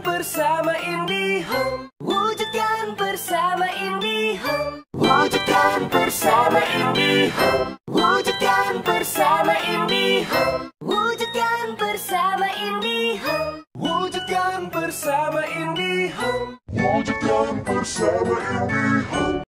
bersama IndiHome. Wujudkan bersama IndiHome. Wujudkan bersama IndiHome. Wujudkan bersama IndiHome. Wujudkan bersama IndiHome. Wujudkan bersama IndiHome. Wujudkan bersama IndiHome.